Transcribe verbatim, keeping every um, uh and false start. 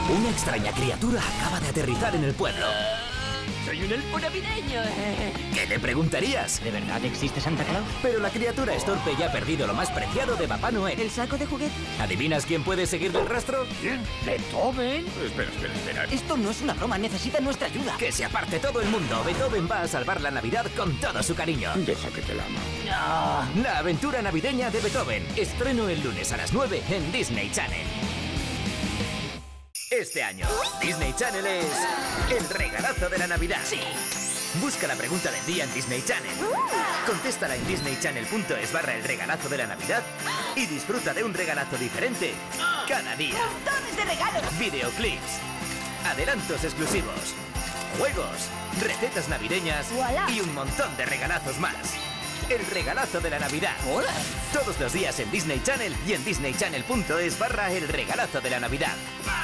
Una extraña criatura acaba de aterrizar en el pueblo. Soy un elfo navideño. ¿Qué le preguntarías? ¿De verdad existe Santa Claus? Pero la criatura es torpe y ha perdido lo más preciado de Papá Noel. ¿El saco de juguete? ¿Adivinas quién puede seguirle el rastro? ¿Quién? ¿Beethoven? Espera, espera, espera. Esto no es una broma, necesita nuestra ayuda. Que se aparte todo el mundo. Beethoven va a salvar la Navidad con todo su cariño. Deja que te la amo. No. La aventura navideña de Beethoven. Estreno el lunes a las nueve en Disney Channel. Este año, Disney Channel es el regalazo de la Navidad. Sí. Busca la pregunta del día en Disney Channel. Contéstala en disneychannel.es barra el regalazo de la Navidad y disfruta de un regalazo diferente cada día. ¡Montones de regalos! Videoclips, adelantos exclusivos, juegos, recetas navideñas ¡Voilá! y un montón de regalazos más. El regalazo de la Navidad. Hola. Todos los días en Disney Channel y en disneychannel.es barra el regalazo de la Navidad.